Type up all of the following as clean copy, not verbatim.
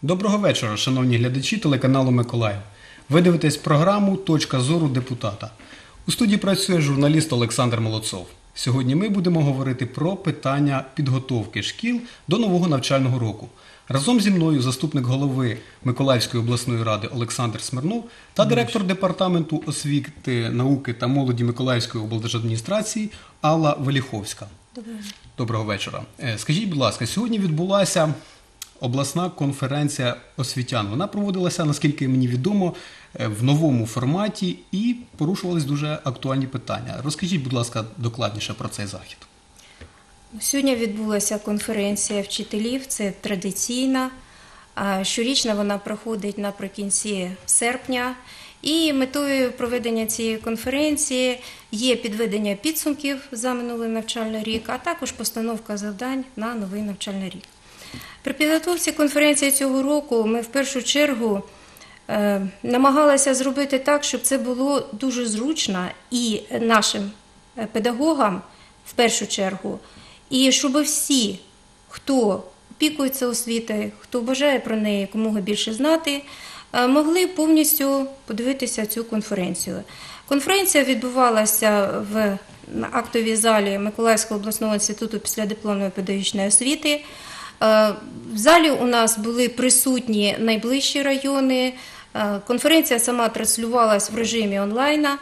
Доброго вечора, шановні глядачі телеканалу Миколаїв. Ви дивитесь програму «Точка зору депутата». У студії працює журналіст Олександр Молодцов. Сьогодні ми будемо говорити про питання підготовки шкіл до нового навчального року. Разом зі мною заступник голови Миколаївської обласної ради Олександр Смирнов та директор департаменту освіти, науки та молоді Миколаївської облдержадміністрації Алла Веліховська. Доброго вечора. Скажіть, будь ласка, сьогодні відбулася обласна конференція освітян. Вона проводилася, наскільки мені відомо, в новому форматі і порушувались дуже актуальні питання. Розкажіть, будь ласка, докладніше про цей захід. Сьогодні відбулася конференція вчителів, це традиційна. Щорічно вона проходить наприкінці серпня. І метою проведення цієї конференції є підведення підсумків за минулий навчальний рік, а також постановка завдань на новий навчальний рік. При підготовці конференції цього року ми в першу чергу намагалися зробити так, щоб це було дуже зручно і нашим педагогам в першу чергу, і щоб всі, хто опікується освітою, хто бажає про неї якомога більше знати, могли повністю подивитися цю конференцію. Конференція відбувалася в актовій залі Миколаївського обласного інституту післядипломної педагогічної освіти. В залі у нас були присутні найближчі райони. Конференція сама транслювалась в режимі онлайна.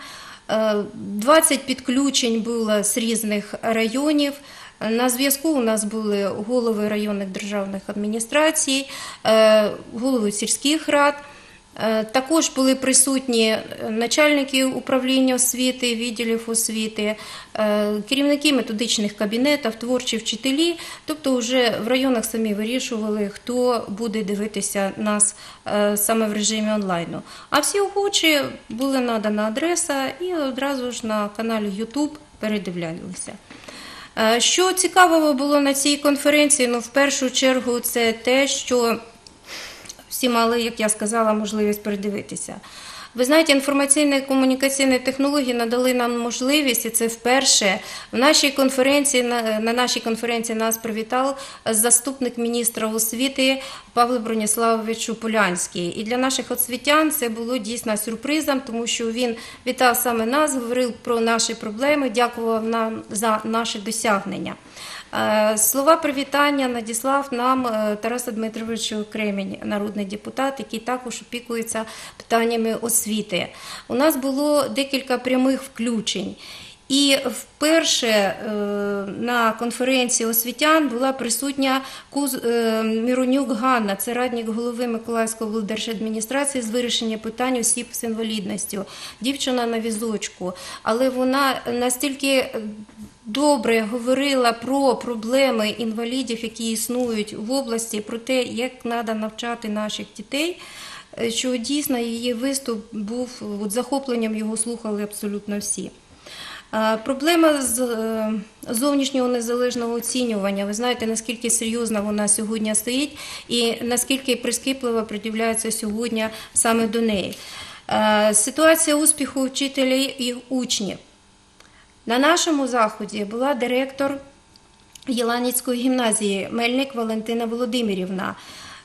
20 підключень було з різних районів. На зв'язку у нас були голови районних державних адміністрацій, голови сільських рад. Також були присутні начальники управління освіти, відділів освіти, керівники методичних кабінетів, творчі вчителі. Тобто вже в районах самі вирішували, хто буде дивитися нас саме в режимі онлайну. А всі охочі була надана адреса і одразу ж на каналі YouTube передивлялися. Що цікавого було на цій конференції? В першу чергу це те, що всі мали, як я сказала, можливість передивитися. Ви знаєте, інформаційні і комунікаційні технології надали нам можливість, і це вперше на нашій конференції нас привітав заступник міністра освіти Павло Броніславович Полянський. І для наших освітян це було дійсно сюрпризом, тому що він вітав саме нас, говорив про наші проблеми, дякував нам за наші досягнення. Слова привітання надіслав нам Тарас Дмитрович Кремінь, народний депутат, який також опікується питаннями освіти. У нас було декілька прямих включень. І вперше на конференції освітян була присутня Міронюк Ганна, це радник голови Миколаївської облдержадміністрації з вирішення питань осіб з інвалідністю. Дівчина на візочку, але вона настільки добре говорила про проблеми інвалідів, які існують в області, про те, як треба навчати наших дітей, що дійсно її виступ був, захопленням його слухали абсолютно всі. Проблема з зовнішнього незалежного оцінювання. Ви знаєте, наскільки серйозно вона сьогодні стоїть і наскільки прискіпливо придивляється сьогодні саме до неї. Ситуація успіху вчителів і учнів. На нашому заході була директор Єланівської гімназії Мельник Валентина Володимирівна.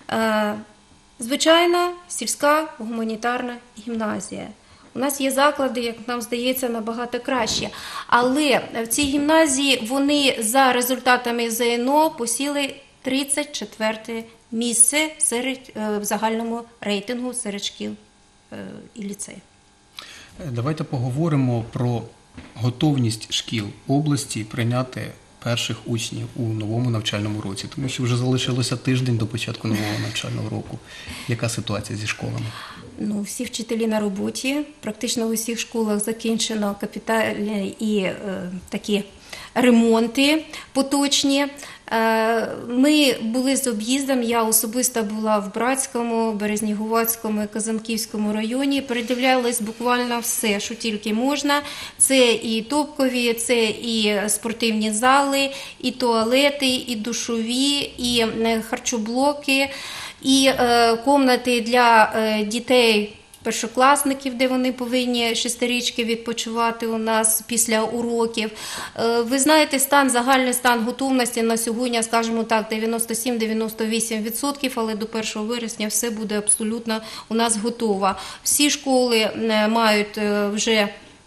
Звичайна сільська гуманітарна гімназія. У нас є заклади, як нам здається, набагато краще. Але в цій гімназії вони за результатами ЗНО посіли 34 місце в загальному рейтингу серед шкіл і ліцеїв. Давайте поговоримо про готовність шкіл області прийняти перших учнів у новому навчальному році, тому що вже залишилося тиждень до початку нового навчального року. Яка ситуація зі школами? Всі вчителі на роботі, практично в усіх школах закінчено капітальні і такі ремонти поточні. Ми були з об'їздом, я особисто була в Братському, Березнігуватському і Казанківському районі, передивлялись буквально все, що тільки можна. Це і топкові, це і спортивні зали, і туалети, і душові, і харчоблоки, і кімнати для дітей першокласників, де вони повинні 6-річки відпочивати у нас після уроків. Ви знаєте, загальний стан готовності на сьогодні, скажімо так, 97-98%, але до 1 вересня все буде абсолютно у нас готово. Всі школи мають вже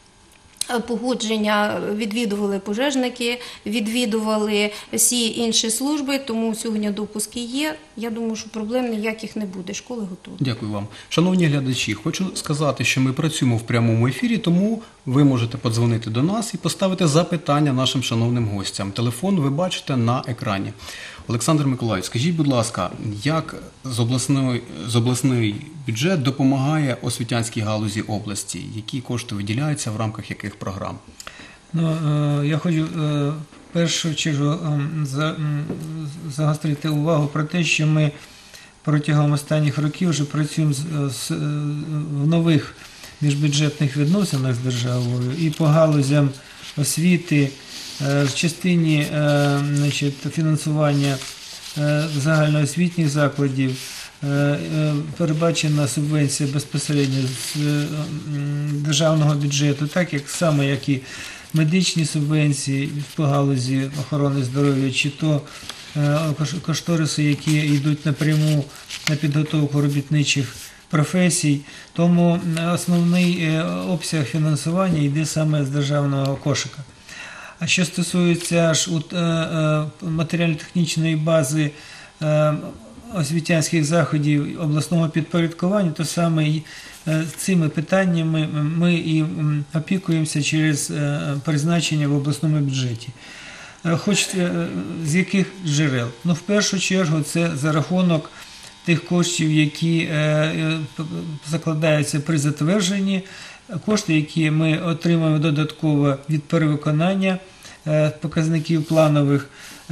погодження, відвідували пожежники, відвідували всі інші служби, тому сьогодні допуски є. Я думаю, що проблем ніяких не буде, школи готові. Дякую вам. Шановні глядачі, хочу сказати, що ми працюємо в прямому ефірі, тому ви можете подзвонити до нас і поставити запитання нашим шановним гостям. Телефон ви бачите на екрані. Олександр Миколаївич, скажіть, будь ласка, як з обласний бюджет допомагає освітянській галузі області? Які кошти виділяються, в рамках яких програм? Я хочу в першу чергу загострити увагу про те, що ми протягом останніх років вже працюємо в нових міжбюджетних відносинах з державою і по галузям освіти, в частині фінансування загальноосвітніх закладів передбачена субвенція безпосередньо з державного бюджету, так як і медичні субвенції по галузі охорони здоров'я, чи то кошториси, які йдуть напряму на підготовку робітничих професій. Тому основний обсяг фінансування йде саме з державного кошика. А що стосується матеріально-технічної бази освітянських заходів обласного підпорядкування, то саме цими питаннями ми і опікуємося через призначення в обласному бюджеті. Хоч з яких джерел? В першу чергу це за рахунок тих коштів, які закладаються при затвердженні, кошти, які ми отримуємо додатково від перевиконання показників планових.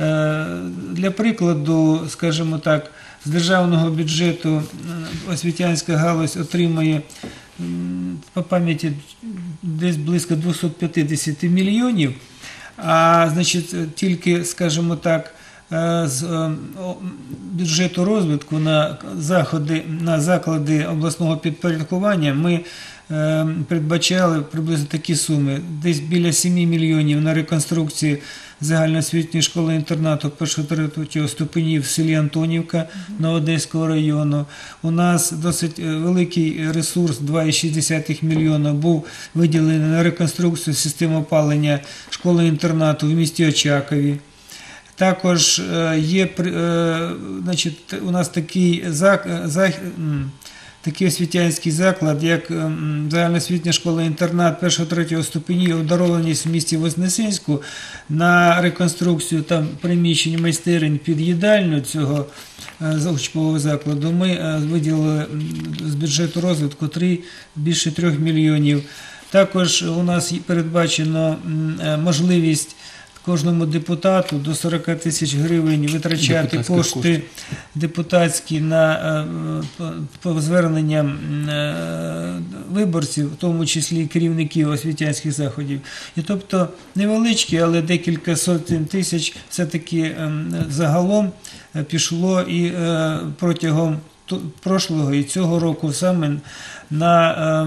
Для прикладу, скажімо так, з державного бюджету освітянська галузь отримує по пам'яті десь близько 250 мільйонів, а значить тільки, скажімо так, з бюджету розвитку на заклади обласного підпорядкування ми передбачали приблизно такі суми. Десь біля 7 мільйонів на реконструкцію загальноосвітньої школи-інтернату 1-3 ступенів в селі Антонівка на Одеського району. У нас досить великий ресурс, 2,6 мільйона, був виділений на реконструкцію системи опалення школи-інтернату в місті Очакові. Також є у нас такий освітянський заклад, як загальноосвітня школа-інтернат 1-3 ступенів обдарованість в місті Вознесенську. На реконструкцію там приміщень майстерень під їдальню цього учбового закладу ми виділили з бюджету розвитку більше 3 мільйонів. Також у нас передбачено можливість кожному депутату до 40 тисяч гривень витрачати кошти депутатські по зверненням виборців, в тому числі керівників освітянських заходів. І тобто невеличкі, але декілька сотень тисяч все-таки загалом пішло і протягом прошлого і цього року саме на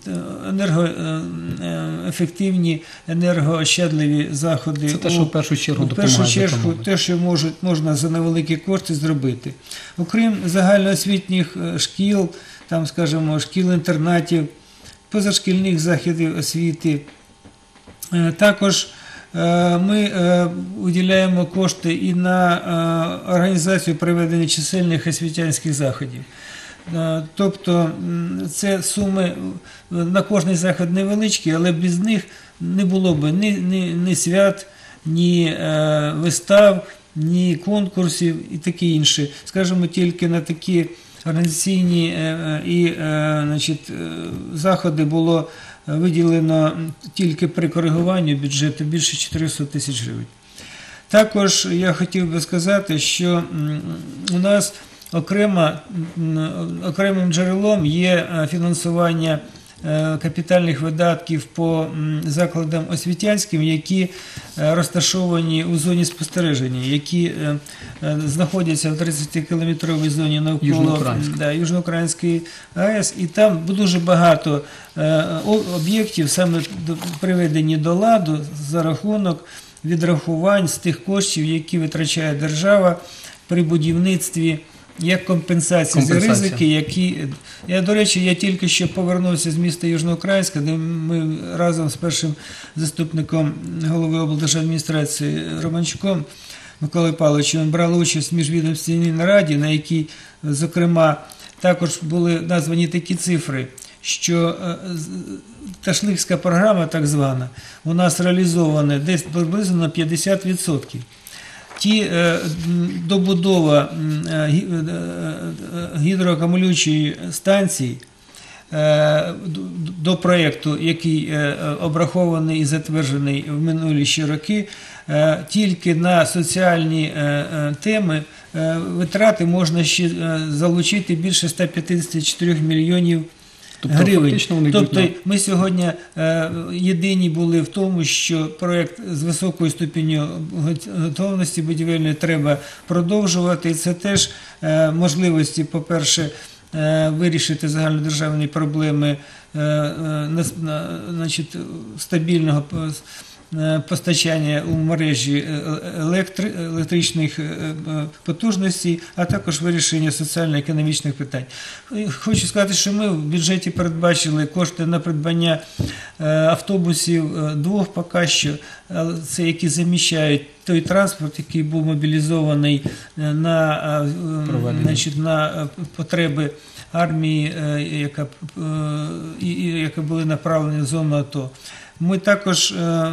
енергоефективні, енергоощадливі заходи. Це те, що в першу чергу допомагає. В першу чергу те, що можна за невеликі кошти зробити. Окрім загальноосвітніх шкіл, там, скажімо, шкіл-інтернатів, позашкільних заходів освіти, також ми виділяємо кошти і на організацію проведення чисельних освітянських заходів. Тобто це суми на кожний захід невеличкі, але без них не було б ні свят, ні вистав, ні конкурсів і таке інше. Скажімо, тільки на такі організаційні заходи було виділено тільки при коригуванні бюджету більше 400 тисяч гривень. Також я хотів би сказати, що у нас окремим джерелом є фінансування капітальних видатків по закладам освітянським, які розташовані у зоні спостереження, які знаходяться в 30-кілометровій зоні навколо Южноукраїнської АЕС, і там дуже багато об'єктів саме приведені до ладу за рахунок відрахувань з тих коштів, які витрачає держава при будівництві, як компенсація за ризики, які... До речі, я тільки що повернувся з міста Южноукраїнська, де ми разом з першим заступником голови облдержадміністрації Романчуком Миколою Павловичем брали участь в міжвідомственній нараді, на якій, зокрема, також були названі такі цифри, що Ташликська програма, так звана, у нас реалізована десь приблизно на 50%. Добудова гідроакумулюючої станції до проєкту, який обрахований і затверджений в минулі ще роки, тільки на соціальні теми витрати можна ще залучити більше 154 мільйонів гривень. Тобто ми сьогодні єдині були в тому, що проєкт з високою ступенью готовності будівельної треба продовжувати. І це теж можливості, по-перше, вирішити загальнодержавні проблеми стабільного постачання у мережі електричних потужностей, а також вирішення соціально-економічних питань. Хочу сказати, що ми в бюджеті передбачили кошти на придбання автобусів двох поки що, це які заміщають той транспорт, який був мобілізований на потреби армії, яка були направлені в зону АТО. Ми також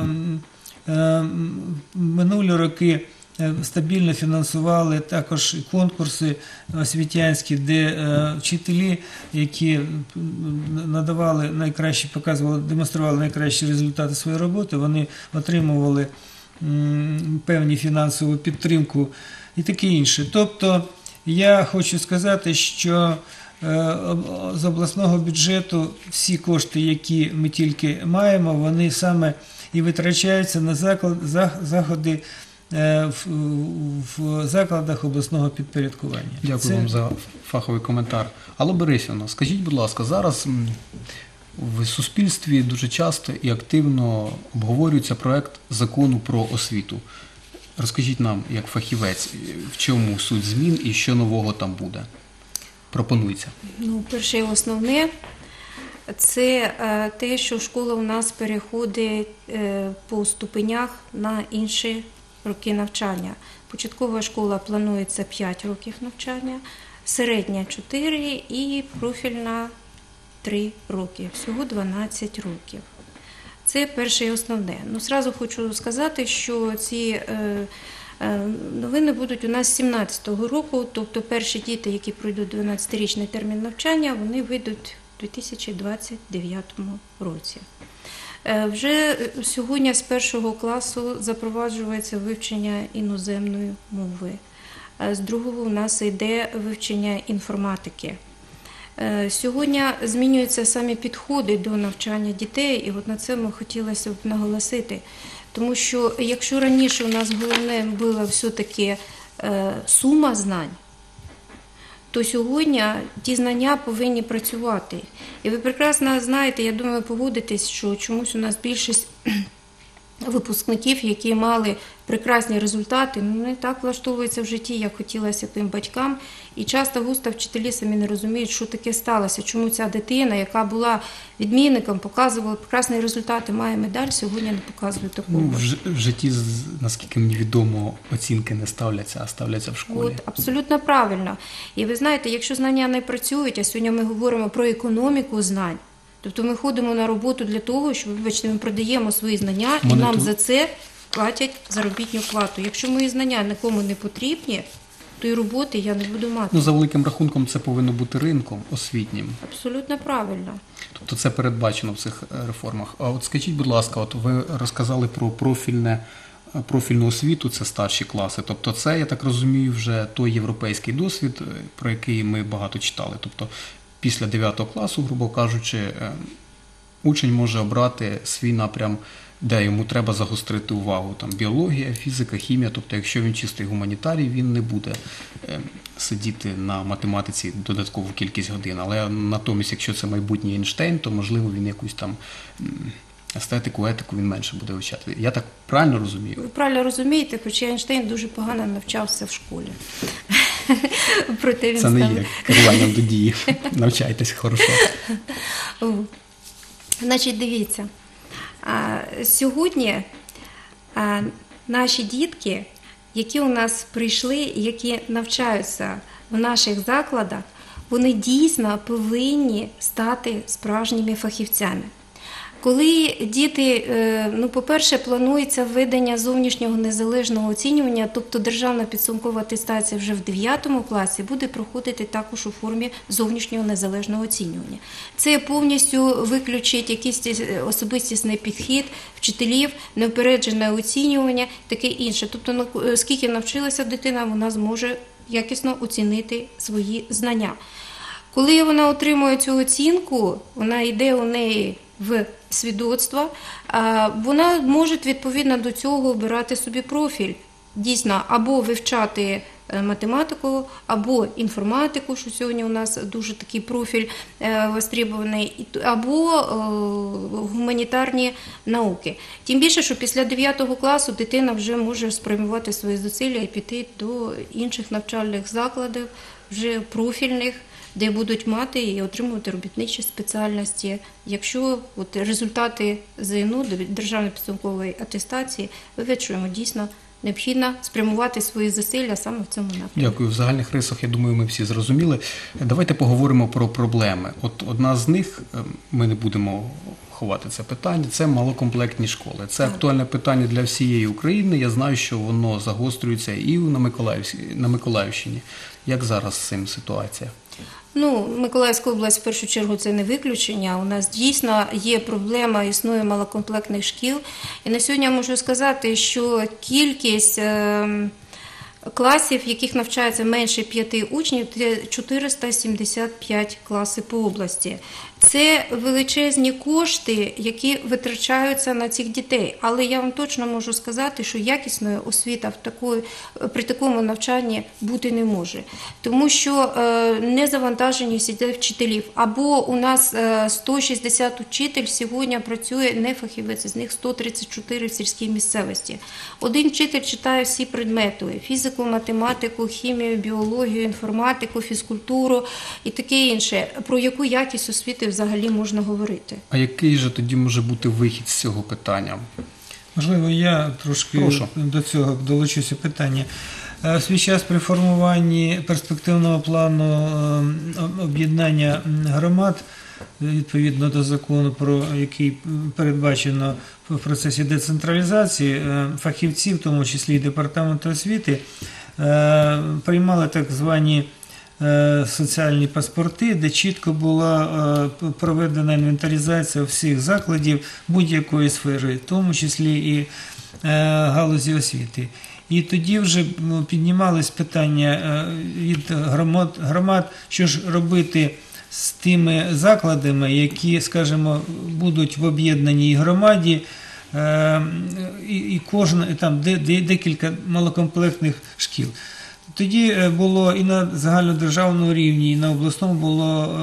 минулі роки стабільно фінансували також конкурси освітянські, де вчителі, які надавали найкращі, демонстрували найкращі результати своєї роботи, вони отримували певну фінансову підтримку і таке інше. Тобто я хочу сказати, що з обласного бюджету всі кошти, які ми тільки маємо, вони саме і витрачаються на заходи в закладах обласного підпорядкування. Дякую вам за фаховий коментар. Алла Борисівна, скажіть, будь ласка, зараз в суспільстві дуже часто і активно обговорюється проект закону про освіту. Розкажіть нам, як фахівець, в чому суть змін і що нового там буде? Пропонується. Перше і основне – це те, що школа у нас переходить по ступенях на інші роки навчання. Початкова школа планується 5 років навчання, середня – 4 і профільна – 3 роки. Всього 12 років. Це перше і основне. Зразу хочу сказати, що ці новини будуть у нас з 2017 року, тобто перші діти, які пройдуть 12-річний термін навчання, вони вийдуть у 2029 році. Вже сьогодні з 1 класу запроваджується вивчення іноземної мови. З 2-го у нас йде вивчення інформатики. Сьогодні змінюються самі підходи до навчання дітей, і от на цьому хотілося б наголосити. Тому що якщо раніше у нас головне була все-таки сума знань, то сьогодні ті знання повинні працювати. І ви прекрасно знаєте, я думаю, погодитесь, що чомусь у нас більшість випускників, які мали прекрасні результати, не так влаштовуються в житті, як хотілося тим батькам. І часто густо вчителі самі не розуміють, що таке сталося, чому ця дитина, яка була відмінником, показувала прекрасні результати, має медаль, сьогодні не показує такого. В житті, наскільки мені відомо, оцінки не ставляться, а ставляться в школі. Абсолютно правильно. І ви знаєте, якщо знання не працюють, а сьогодні ми говоримо про економіку знань, тобто ми ходимо на роботу для того, що, вибачте, ми продаємо свої знання і нам за це платять заробітну плату. Якщо мої знання нікому не потрібні, то і роботи я не буду мати. За великим рахунком це повинно бути ринком освітнім. Абсолютно правильно. Тобто це передбачено в цих реформах. А от скажіть, будь ласка, ви розказали про профільну освіту, це старші класи. Тобто це, я так розумію, вже той європейський досвід, про який ми багато читали. Тобто після 9 класу, грубо кажучи, учень може обрати свій напрям, де йому треба загострити увагу. Там біологія, фізика, хімія. Тобто, якщо він чистий гуманітарій, він не буде сидіти на математиці додаткову кількість годин. Але натомість, якщо це майбутній Ейнштейн, то, можливо, він якусь там естетику, етику він менше буде вивчати. Я так правильно розумію? Ви правильно розумієте, хоча Ейнштейн дуже погано навчався в школі. Проте він Це не став- є керуванням до дії. Навчайтесь хорошо. Значить, дивіться, сьогодні наші дітки, які у нас прийшли, які навчаються в наших закладах, вони дійсно повинні стати справжніми фахівцями. Коли діти, по-перше, планується введення зовнішнього незалежного оцінювання, тобто державна підсумкова атестація вже в 9 класі буде проходити також у формі зовнішнього незалежного оцінювання. Це повністю виключить якийсь особистісний підхід вчителів, неупереджене оцінювання, таке інше. Тобто, скільки навчилася дитина, вона зможе якісно оцінити свої знання. Коли вона отримує цю оцінку, вона йде у неї в свідоцтво, вона може відповідно до цього обирати собі профіль. Дійсно, або вивчати математику, або інформатику, що сьогодні у нас дуже такий профіль востребований, або гуманітарні науки. Тим більше, що після 9 класу дитина вже може спрямувати свої зусилля і піти до інших навчальних закладів, вже профільних, де будуть мати і отримувати робітничі спеціальності. Якщо результати ЗНО, державної підсумкової атестації, вивчуємо, дійсно необхідно спрямувати свої зусилля саме в цьому напрямку. Дякую. В загальних рисах, я думаю, ми всі зрозуміли. Давайте поговоримо про проблеми. От одна з них, ми не будемо ховати це питання, це малокомплектні школи. Це актуальне питання для всієї України. Я знаю, що воно загострюється і на Миколаївщині. Як зараз з цим ситуація? Миколаївська область, в першу чергу, це не виключення. У нас дійсно є проблема, існує малокомплектних шкіл. І на сьогодні я можу сказати, що кількість класів, в яких навчається менше 5 учнів, це 475 класів по області. Це величезні кошти, які витрачаються на цих дітей. Але я вам точно можу сказати, що якісної освіти при такому навчанні бути не може. Тому що незавантаженість іде вчителів. Або у нас 160 учитель сьогодні працює не фахівець, з них 134 в сільській місцевості. Один вчитель читає всі предмети – фізику, математику, хімію, біологію, інформатику, фізкультуру і таке інше. Про яку якість освіти взагалі можна говорити? А який же тоді може бути вихід з цього питання? Можливо, я трошки до цього долучуся питання. В свій час при формуванні перспективного плану об'єднання громад, відповідно до закону, про який передбачено в процесі децентралізації, фахівці, в тому числі і департаменту освіти, приймали так звані соціальні паспорти, де чітко була проведена інвентаризація всіх закладів будь-якої сфери, в тому числі і галузі освіти. І тоді вже піднімались питання від громад, що ж робити з тими закладами, які, скажімо, будуть в об'єднаній громаді, і там декілька малокомплектних шкіл. Тоді було і на загальнодержавному рівні, і на обласному було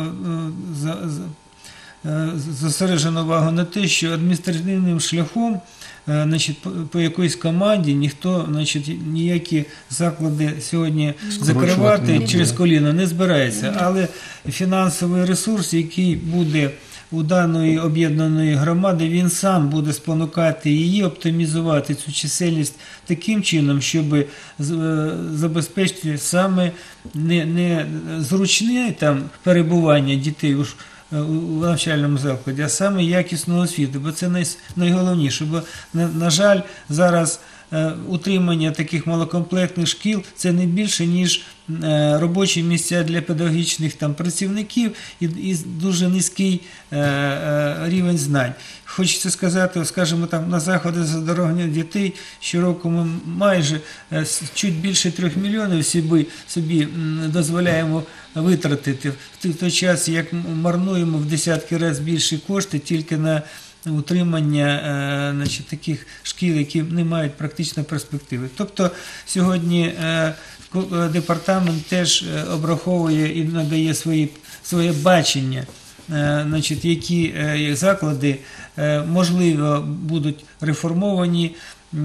зосереджено увагу на те, що адміністративним шляхом, по якоїсь команді ніхто, ніякі заклади сьогодні закривати через коліно не збирається. Але фінансовий ресурс, який буде у даної об'єднаної громади, він сам буде спонукати її оптимізувати цю чисельність таким чином, щоб забезпечити саме не зручне перебування дітей у навчальному закладі, а саме якісну освіту, бо це найголовніше. Бо, на жаль, зараз утримання таких малокомплектних шкіл – це не більше, ніж робочі місця для педагогічних працівників і дуже низький рівень знань. Хочеться сказати, скажімо, там на заходи з оздоровлення дітей щороку ми майже чуть більше 3 мільйонів собі дозволяємо витратити в той час, як марнуємо в десятки разів більше кошти тільки на утримання таких шкіл, які не мають практичної перспективи. Тобто сьогодні департамент теж обраховує і надає своє бачення, які заклади можливо будуть реформовані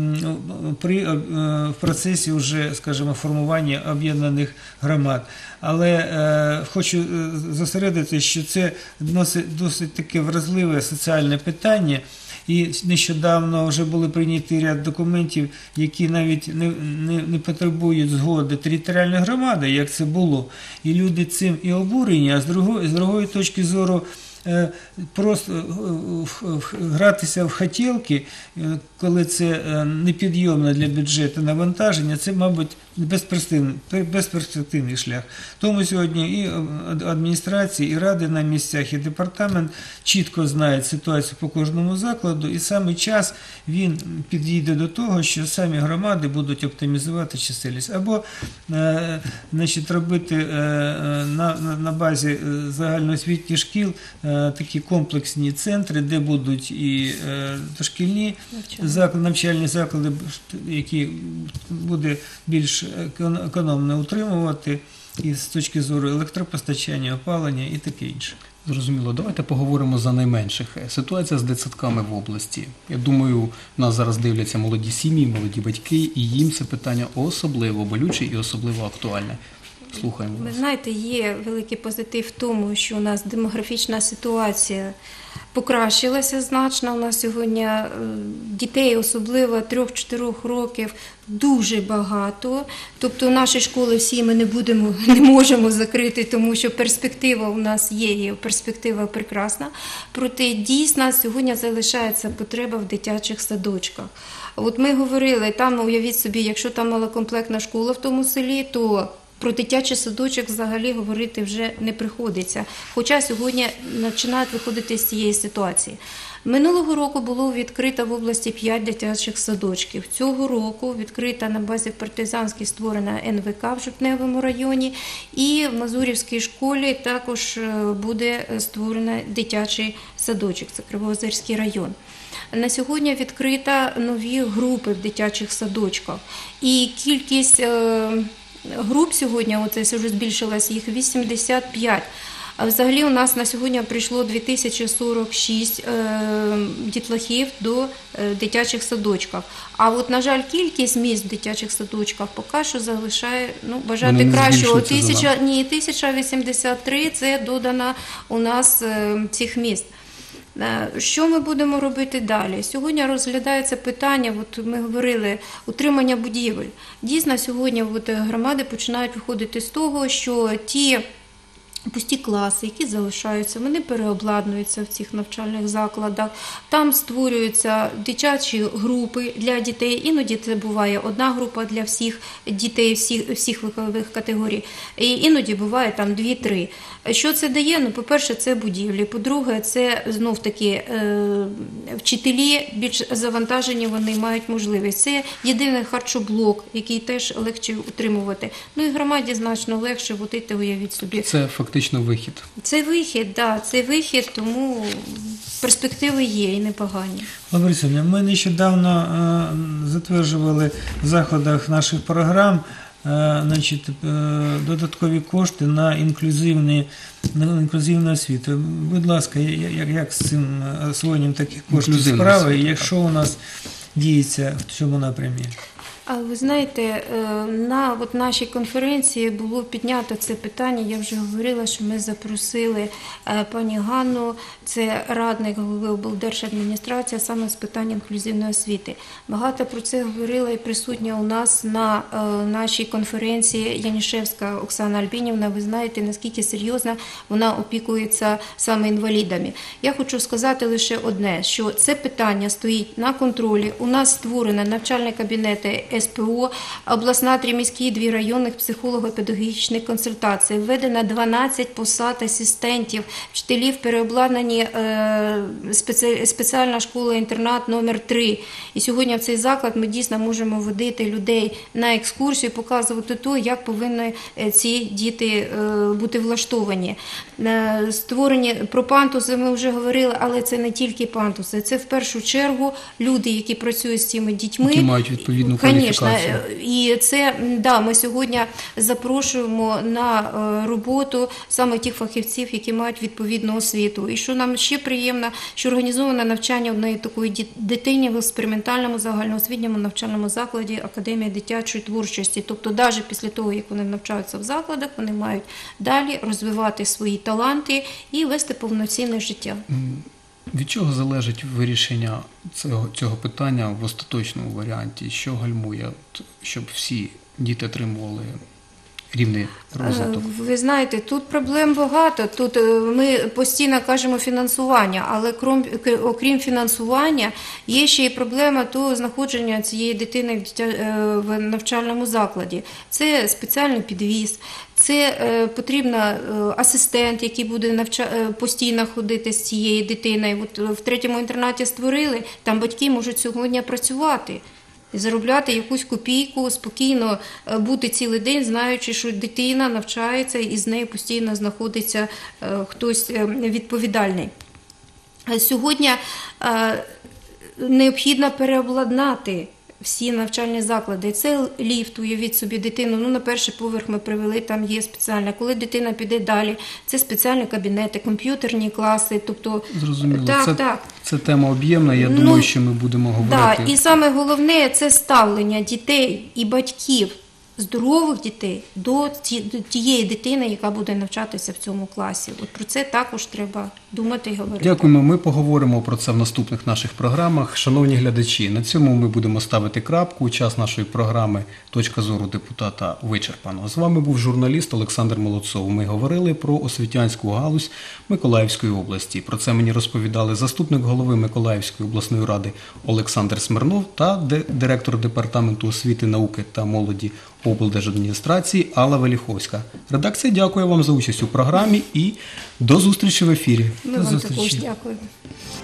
в процесі вже, скажімо, формування об'єднаних громад. Але хочу зосередитися, що це досить таке вразливе соціальне питання, і нещодавно вже були прийняті ряд документів, які навіть не потребують згоди територіальної громади, як це було. І люди цим і обурені, а з другої точки зору просто гратися в хотілки, коли це непідйомне для бюджету навантаження, це, мабуть, безперспективний шлях. Тому сьогодні і адміністрації, і ради на місцях, і департамент чітко знають ситуацію по кожному закладу, і саме час він підійде до того, що самі громади будуть оптимізувати чисельність. Або робити на базі загальноосвітніх шкіл такі комплексні центри, де будуть і дошкільні навчальні заклади, які буде більш економно утримувати і з точки зору електропостачання, опалення і таке інше. Зрозуміло. Давайте поговоримо за найменших. Ситуація з дитсадками в області. Я думаю, нас зараз дивляться молоді сім'ї, молоді батьки, і їм це питання особливо болюче і особливо актуальне. Слухаємо вас. Ви знаєте, є великий позитив в тому, що у нас демографічна ситуація покращилася значно. У нас сьогодні дітей, особливо 3-4 років, дуже багато. Тобто наші школи всі ми не можемо закрити, тому що перспектива у нас є, і перспектива прекрасна. Проте дійсно сьогодні залишається потреба в дитячих садочках. От ми говорили, там, уявіть собі, якщо там малокомплектна школа в тому селі, то про дитячий садочок взагалі говорити вже не приходиться. Хоча сьогодні починають виходити з цієї ситуації. Минулого року було відкрито в області 5 дитячих садочків. Цього року відкрита на базі партизанській створена НВК в Жовтневому районі. І в Мазурівській школі також буде створено дитячий садочок, це Кривоозерський район. На сьогодні відкрито нові групи в дитячих садочках. І кількість груп сьогодні, оце вже збільшилось, їх 85. А взагалі у нас на сьогодні прийшло 2046 дітлахів до дитячих садочків. А от, на жаль, кількість місць в дитячих садочках поки що залишає бажати кращого. 1083 – це додано у нас цих місць. Що ми будемо робити далі? Сьогодні розглядається питання, от ми говорили, утримання будівель. Дійсно, сьогодні громади починають виходити з того, що ті пусті класи, які залишаються, вони переобладнуються в цих навчальних закладах. Там створюються дитячі групи для дітей. Іноді це буває одна група для всіх дітей, всіх вікових категорій. І іноді буває там 2-3. Що це дає? По-перше, це будівлі. По-друге, це знов-таки вчителі більш завантажені, вони мають можливість. Це єдиний харчоблок, який теж легше утримувати. І громаді значно легше водити, уявіть собі. Це фактично вихід. Це вихід, так, це вихід, тому перспективи є і непогані. Лариса, ми нещодавно затверджували в заходах наших програм додаткові кошти на інклюзивну освіту. Будь ласка, як з цим освоєнням таких коштів справи, і якщо у нас діється в цьому напрямі? А ви знаєте, на нашій конференції було піднято це питання, я вже говорила, що ми запросили пані Ганну, це радник голови облдержадміністрації, саме з питань інклюзивної освіти. Багато про це говорила і присутня у нас на нашій конференції Янішевська Оксана Альбінівна. Ви знаєте, наскільки серйозно вона опікується саме інвалідами. Я хочу сказати лише одне, що це питання стоїть на контролі. У нас створені навчальні кабінети СПО, обласна, 3 міські, 2 районних психолого-педагогічних консультацій. Введено 12 посад асистентів, вчителів, переобладнані спеціальна школа-інтернат номер 3. І сьогодні в цей заклад ми дійсно можемо водити людей на екскурсію, показувати то, як повинні ці діти бути влаштовані. Створені про пантуси ми вже говорили, але це не тільки пантуси, це в першу чергу люди, які працюють з цими дітьми. Які мають відповідну Конечно. кваліфікацію. І це, да, ми сьогодні запрошуємо на роботу саме тих фахівців, які мають відповідну освіту. І що нам ще приємно, що організоване навчання одної такої дитині в експериментальному загальноосвітньому навчальному закладі Академія дитячої творчості. Тобто, навіть після того, як вони навчаються в закладах, вони мають далі розвивати свої таланти і вести повноцінне життя. Від чого залежить вирішення цього питання в остаточному варіанті? Що гальмує, щоб всі діти отримували рівний розвиток? Ви знаєте, тут проблем багато. Тут ми постійно кажемо фінансування, але окрім фінансування є ще й проблема того знаходження цієї дитини в навчальному закладі. Це спеціальний підвіз, це потрібен асистент, який буде постійно ходити з цією дитиною. От в 3-му інтернаті створили, там батьки можуть сьогодні працювати. І заробляти якусь копійку, спокійно бути цілий день, знаючи, що дитина навчається і з нею постійно знаходиться хтось відповідальний. Сьогодні необхідно переобладнати всі навчальні заклади. Це ліфт, уявіть собі дитину, на перший поверх ми привели, там є спеціальне. Коли дитина піде далі, це спеціальні кабінети, комп'ютерні класи. Тобто, Зрозуміло, так. Це тема об'ємна, я думаю, що ми будемо говорити. І саме головне – це ставлення дітей і батьків, здорових дітей, до тієї дитини, яка буде навчатися в цьому класі. От про це також треба думати і говорити. Дякуємо, ми поговоримо про це в наступних наших програмах. Шановні глядачі, на цьому ми будемо ставити крапку. Час нашої програми «Точка зору депутата» вичерпано. З вами був журналіст Олександр Молодцов. Ми говорили про освітянську галузь Миколаївської області. Про це мені розповідали заступник голови Миколаївської обласної ради Олександр Смирнов та директор департаменту освіти, науки та молоді облдержадміністрації Алла Веліховська. Редакція дякує вам за участь у програмі і до зустрічі в ефірі. Ми вам також дякуємо.